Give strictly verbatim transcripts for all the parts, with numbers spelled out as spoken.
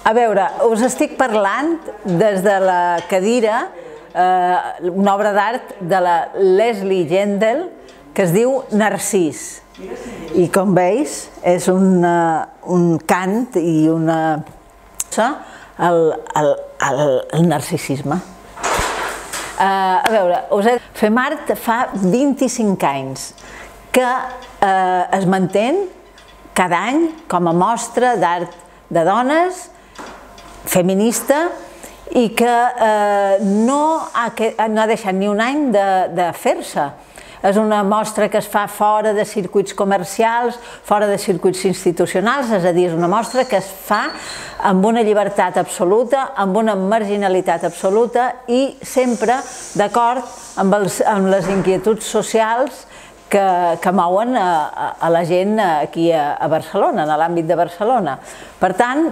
A veure, us estic parlant des de la cadira, eh, una obra d'art de la Leslie Gendel que es diu Narcís. I com veus, és un, un cant i una... el, el, el, el narcisisme. Uh, a veure, us he... Femart fa vint-i-cinc anys que uh, es mantén cada any com a mostra d'art de dones, feminista, i que eh, no, ha, no ha deixat ni un any de, de fer-se. És una mostra que es fa fora de circuits comercials, fora de circuits institucionals, és a dir, és una mostra que es fa amb una llibertat absoluta, amb una marginalitat absoluta i sempre d'acord amb, els, amb les inquietuds socials que, que mouen a, a la gent aquí a, a Barcelona, en l'àmbit de Barcelona. Per tant,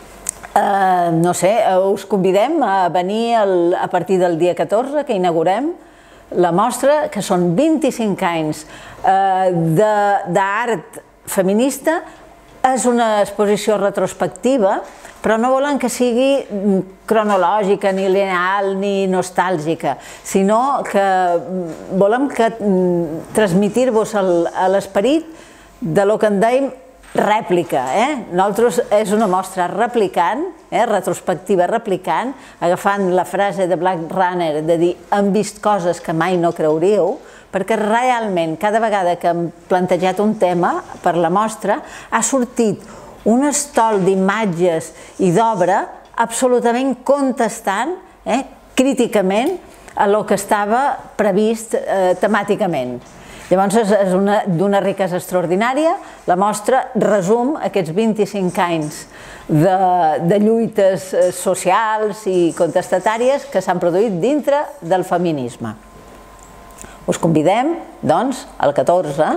eh, no sé, us convidem a venir el, a partir del dia catorze, que inaugurem la mostra, que són vint-i-cinc anys eh, d'art feminista. És una exposició retrospectiva, però no volen que sigui cronològica, ni lineal, ni nostàlgica, sinó que volem que transmitir-vos l'esperit de lo que en dèiem rèplica. Eh? Nosaltres és una mostra replicant, eh? retrospectiva replicant, agafant la frase de Blade Runner de dir hem vist coses que mai no creuríeu, perquè realment cada vegada que hem plantejat un tema per la mostra ha sortit un estol d'imatges i d'obra absolutament contestant, eh? críticament, a lo que estava previst eh, temàticament. Llavors és d'una riquesa extraordinària. La mostra resum aquests vint-i-cinc anys de, de lluites socials i contestatàries que s'han produït dintre del feminisme. Us convidem, doncs, al catorze,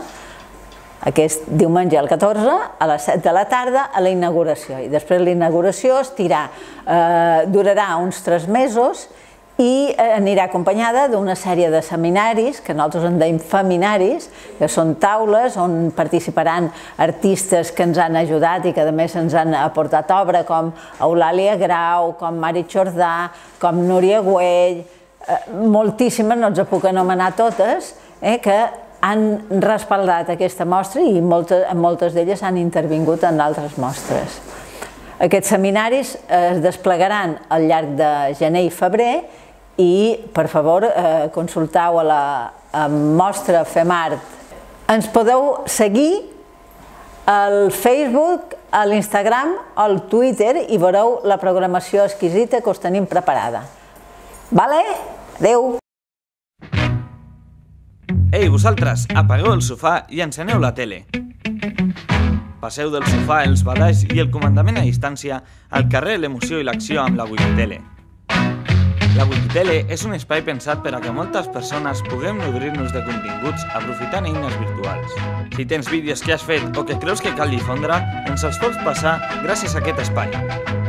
aquest diumenge al catorze, a les set de la tarda, a la inauguració. I després la inauguració estirà, eh, durarà uns tres mesos i anirà acompanyada d'una sèrie de seminaris, que nosaltres en dèiem feminaris, que són taules on participaran artistes que ens han ajudat i que a més ens han aportat obra, com Eulàlia Grau, com Mari Jordà, com Núria Güell, moltíssimes, no ens puc anomenar totes, que han respaldat aquesta mostra i moltes d'elles han intervingut en altres mostres. Aquests seminaris es desplegaran al llarg de gener i febrer i, per favor, consultau a la mostra Femart. Ens podeu seguir al Facebook, a l'Instagram o al Twitter i veureu la programació exquisita que us tenim preparada. Vale? Adéu! Ei, vosaltres, apagueu el sofà i enceneu la tele. Passeu del sofà, els badalls i el comandament a distància al carrer l'emoció i l'acció amb la Wikitele. La Wikitele és un espai pensat per a que moltes persones puguem nodrir-nos de continguts aprofitant eines virtuals. Si tens vídeos que has fet o que creus que cal difondre, ens els pots passar gràcies a aquest espai.